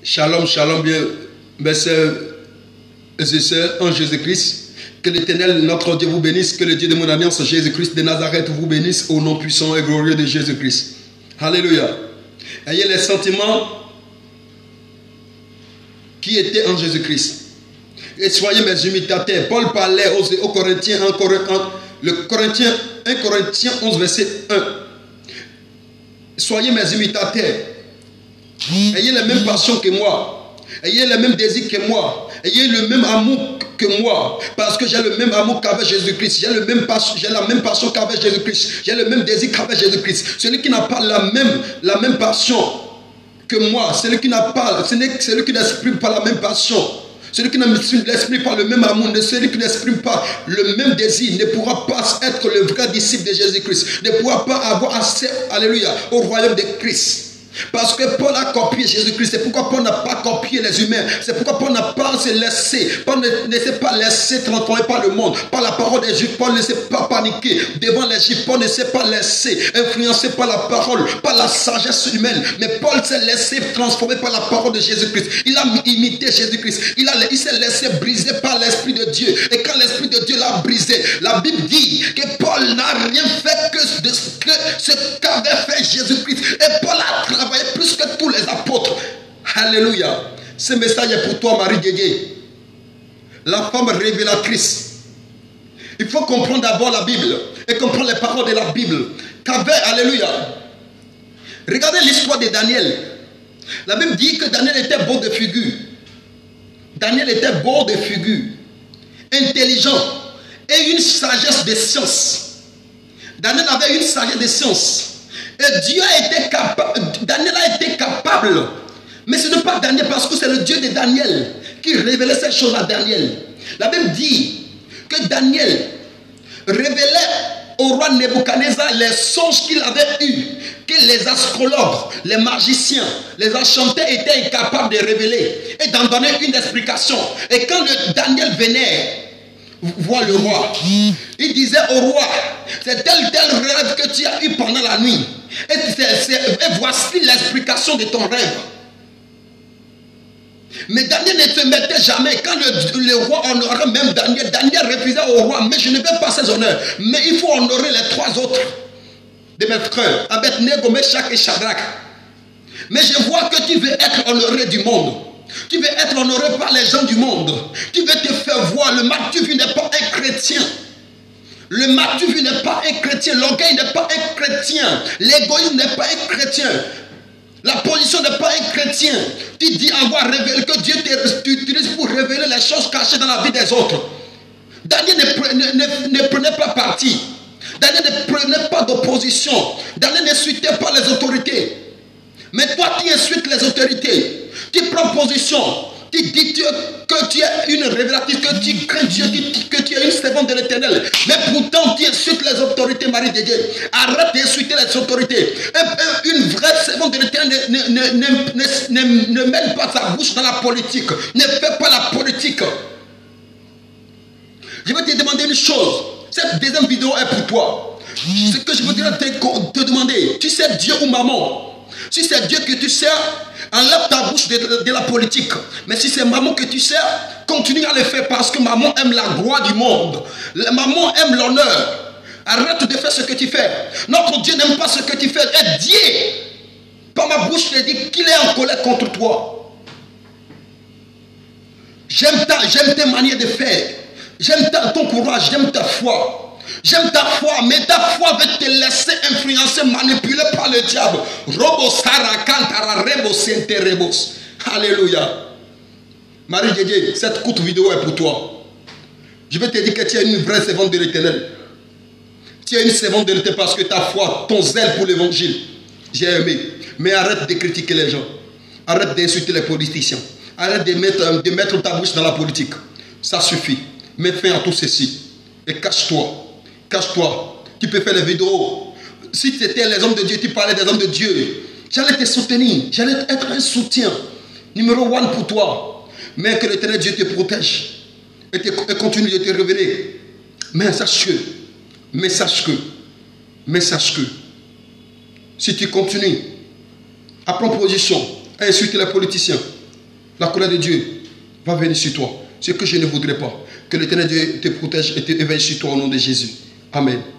Shalom, shalom, bien, mes sœurs et sœurs en Jésus-Christ. Que l'Éternel, notre Dieu, vous bénisse. Que le Dieu de mon alliance, Jésus-Christ de Nazareth, vous bénisse au nom puissant et glorieux de Jésus-Christ. Alléluia. Ayez les sentiments qui étaient en Jésus-Christ. Et soyez mes imitateurs. Paul parlait aux Corinthiens, 1 Corinthiens 11, verset 1. Soyez mes imitateurs. Ayez la même passion que moi. Ayez le même désir que moi. Ayez le même amour que moi. Parce que j'ai le même amour qu'avec Jésus-Christ. J'ai la même passion qu'avec Jésus-Christ. J'ai le même désir qu'avec Jésus-Christ. Celui qui n'a pas la même passion que moi, celui qui n'exprime pas la même passion, celui qui n'exprime pas le même amour, celui qui n'exprime pas le même désir, ne pourra pas être le vrai disciple de Jésus-Christ. Ne pourra pas avoir accès, alléluia, au royaume de Christ. Parce que Paul a copié Jésus-Christ. C'est pourquoi Paul n'a pas copié les humains. C'est pourquoi Paul n'a pas se laissé. Paul ne s'est pas laissé transformer par le monde, par la parole des Juifs. Paul ne s'est pas paniqué devant les Juifs. Paul ne s'est pas laissé influencer par la parole, par la sagesse humaine. Mais Paul s'est laissé transformer par la parole de Jésus-Christ. Il a imité Jésus-Christ. Il s'est laissé briser par l'Esprit de Dieu. Et quand l'Esprit de Dieu l'a brisé, la Bible dit que Paul n'a rien fait que ce qu'avait fait Jésus-Christ. Et Paul a travaillé plus que tous les apôtres. Alléluia. Ce message est pour toi, Marie Guégué, la femme révélatrice. Il faut comprendre d'abord la Bible et comprendre les paroles de la Bible. Alléluia. Regardez l'histoire de Daniel. La Bible dit que Daniel était beau de figure. Daniel était beau de figure, intelligent et une sagesse de science. Daniel avait une sagesse de science. Et Dieu a été capable, Daniel a été capable. Mais ce n'est pas Daniel, parce que c'est le Dieu de Daniel qui révélait ces choses à Daniel. La Bible dit que Daniel révélait au roi Nebuchadnezzar les songes qu'il avait eus, que les astrologues, les magiciens, les enchanteurs étaient incapables de révéler et d'en donner une explication. Et quand Daniel venait voir le roi, il disait au roi, c'est tel rêve que tu as eu pendant la nuit. Et voici l'explication de ton rêve. Mais Daniel ne se mettait jamais. Quand le roi honorait même Daniel, Daniel refusait au roi, mais je ne veux pas ces honneurs. Mais il faut honorer les trois autres de mes frères, Abednego, Meshach et Shadrach. Mais je vois que tu veux être honoré du monde. Tu veux être honoré par les gens du monde. Tu veux te faire voir. Le mal tu vis n'est pas un chrétien. Le mal tu vis n'est pas un chrétien. L'orgueil n'est pas un chrétien. L'égoïsme n'est pas un chrétien. La position n'est pas un chrétien. Tu dis avoir révélé, que Dieu t'utilise pour révéler les choses cachées dans la vie des autres. Daniel ne prenait pas parti. Daniel ne prenait pas d'opposition. Daniel n'insultait pas les autorités. Mais toi, tu insultes les autorités. Tu prends position. Tu dis que tu es une révélatrice, que tu crains Dieu, que tu es une servante de l'Éternel. Mais pourtant, tu insultes les autorités, Marie de Dieu. Arrête d'insulter les autorités. Une vraie servante de l'Éternel ne mène pas sa bouche dans la politique. Ne fait pas la politique. Je vais te demander une chose. Cette deuxième vidéo est pour toi. Ce que je voudrais te demander, tu sais Dieu ou maman? Si c'est Dieu que tu sers, enlève ta bouche de la politique. Mais si c'est maman que tu sers, continue à le faire parce que maman aime la gloire du monde. Maman aime l'honneur. Arrête de faire ce que tu fais. Notre Dieu n'aime pas ce que tu fais. Et Dieu, par ma bouche, je dis qu'il est en colère contre toi. J'aime tes manières de faire. J'aime ton courage, j'aime ta foi. J'aime ta foi, mais ta foi va te laisser influencer, manipuler par le diable. Alléluia. Marie Dédé, cette courte vidéo est pour toi. Je vais te dire que tu es une vraie servante de l'Éternel. Tu es une servante de l'Éternel parce que ta foi, ton zèle pour l'évangile, j'ai aimé. Mais arrête de critiquer les gens. Arrête d'insulter les politiciens. Arrête de mettre ta bouche dans la politique. Ça suffit. Mets fin à tout ceci. Et cache-toi. Cache-toi. Tu peux faire les vidéos. Si c'était les hommes de Dieu, tu parlais des hommes de Dieu. J'allais te soutenir. J'allais être un soutien. Numéro 1 pour toi. Mais que l'Éternel Dieu te protège. Et continue de te révéler. Mais sache que. Si tu continues à prendre position, à insulter les politiciens, La colère de Dieu va venir sur toi. Ce que je ne voudrais pas. Que l'Éternel Dieu te protège et te éveille sur toi au nom de Jésus. Amen.